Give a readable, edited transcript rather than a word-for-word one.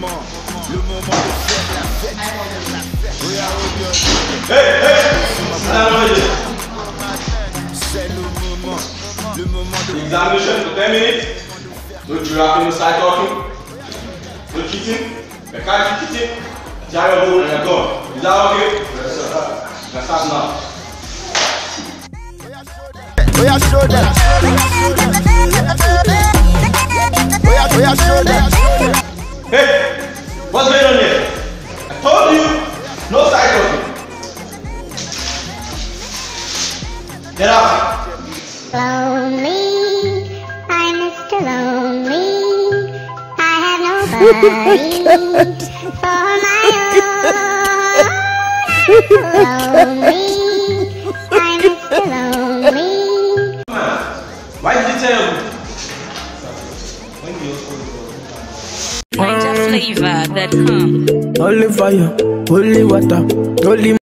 Examination for 10 minutes. No giraffing, no side talking. No cheating. You can't keep cheating. Try your book and you're gone. Is that okay? Yes, sir. Let's start now. We are sure that. Hey, what's going on here? I told you, no side talking. Get out. Lonely, I'm Mr. Lonely. I have nobody for my own. Lonely, I'm Mr. Lonely. Why did you tell me? Flavor.com. Holy fire, holy water, holy